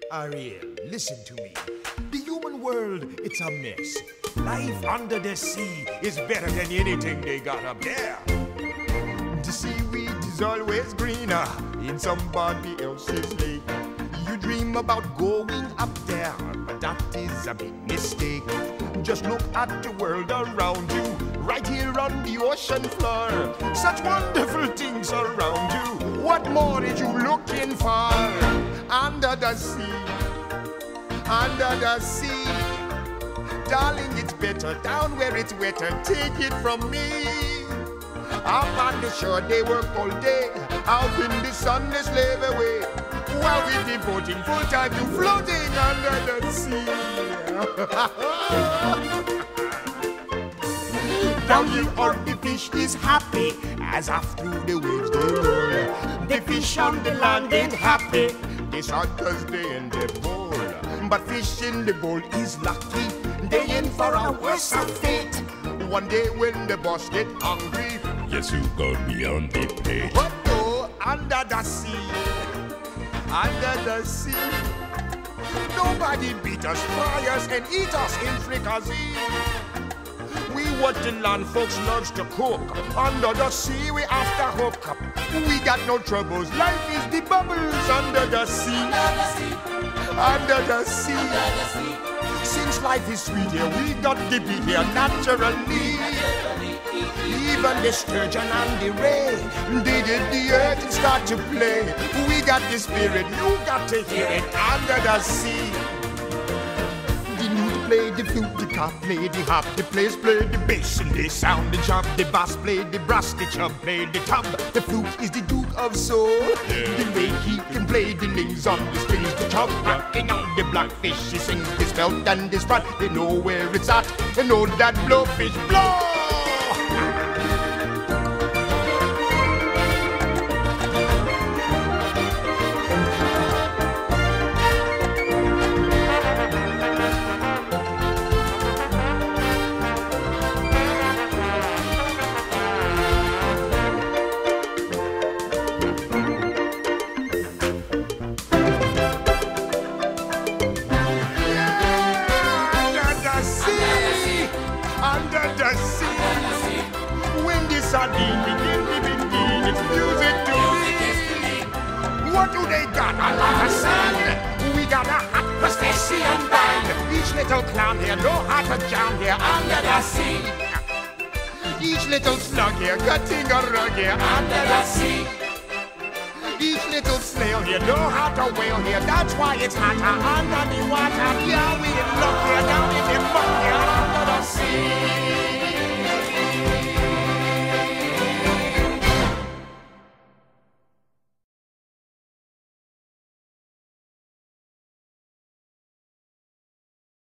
Ariel, listen to me. The human world, it's a mess. Life under the sea is better than anything they got up there. The seaweed is always greener in somebody else's lake. You dream about going up there, but that is a big mistake. Just look at the world around you, right here on the ocean floor. Such wonderful things around you. What more are you looking for? Under the sea, under the sea. Darling, it's better down where it's wetter. Take it from me. Up on the shore they work all day, out in the sun they slave away, while we're devoting full time to floating under the sea. Down here on the fish is happy, as after the waves they roll. The fish on the land ain't happy, they start 'cause they in the bowl. But fish in the bowl is lucky, they in for a worse fate. One day when the boss get hungry, yes, you got me on the plate. But no, under the sea, under the sea, nobody beat us, fry us, and eat us in fricassee. We what the land folks loves to cook. Under the sea, we after hook up. We got no troubles. Life is the bubbles under the sea. Under the sea. Since life is sweet here, we got to be here naturally. Even the sturgeon and the ray, they did the earth and start to play. We got the spirit, you got to hear it under the sea. The lute play the flute, the cop play the harp, the players play the bass and they sound the chop. The bass play the brass, the chub play the tub. The flute is the duke of soul. The way he can play the lings on the strings, the chub rocking on the blackfish. He sings his belt and his rod. They know where it's at. They know that blowfish blow. Under the sea, when the sardine begin, it's music to me. What do they got? A lot of sand. We got a hot crustacean band. Each little clown here know how to jam here under the sea. Each little slug here cutting a rug here under the sea. Each little snail here know how to whale here. That's why it's hotter under the water.